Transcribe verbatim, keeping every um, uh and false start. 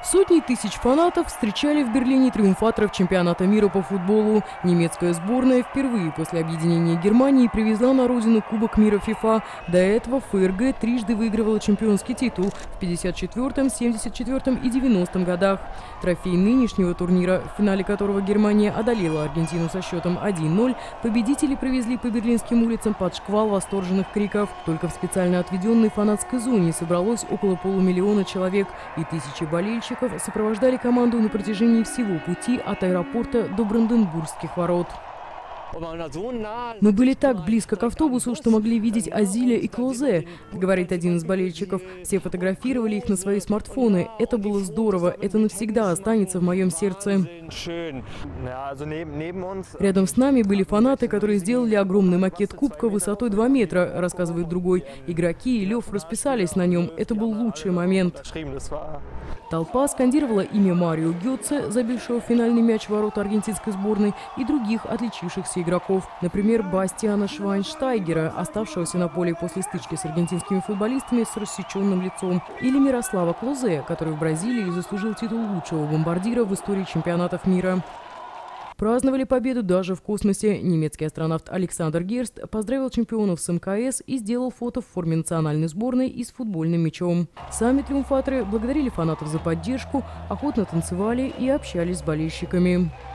Сотни тысяч фанатов встречали в Берлине триумфаторов чемпионата мира по футболу. Немецкая сборная впервые после объединения Германии привезла на родину Кубок мира ФИФА. До этого ФРГ трижды выигрывала чемпионский титул в пятьдесят четвёртом, семьдесят четвёртом и девяностом годах. Трофей нынешнего турнира, в финале которого Германия одолела Аргентину со счетом один ноль, победители привезли по берлинским улицам под шквал восторженных криков. Только в специально отведенной фанатской зоне собралось около полумиллиона человек, и тысячи болельщиков сопровождали команду на протяжении всего пути от аэропорта до Бранденбургских ворот. «Мы были так близко к автобусу, что могли видеть Азиля и Клозе», — говорит один из болельщиков. «Все фотографировали их на свои смартфоны. Это было здорово. Это навсегда останется в моем сердце». «Рядом с нами были фанаты, которые сделали огромный макет кубка высотой два метра», — рассказывает другой. «Игроки и Лев расписались на нем. Это был лучший момент». Толпа скандировала имя Марио Гетце, забившего финальный мяч в ворота аргентинской сборной, и других отличившихся игроков. Например, Бастиана Швайнштайгера, оставшегося на поле после стычки с аргентинскими футболистами с рассеченным лицом. Или Мирослава Клозе, который в Бразилии заслужил титул лучшего бомбардира в истории чемпионатов мира. Праздновали победу даже в космосе. Немецкий астронавт Александр Герст поздравил чемпионов с эм ка эс и сделал фото в форме национальной сборной и с футбольным мячом. Сами триумфаторы благодарили фанатов за поддержку, охотно танцевали и общались с болельщиками.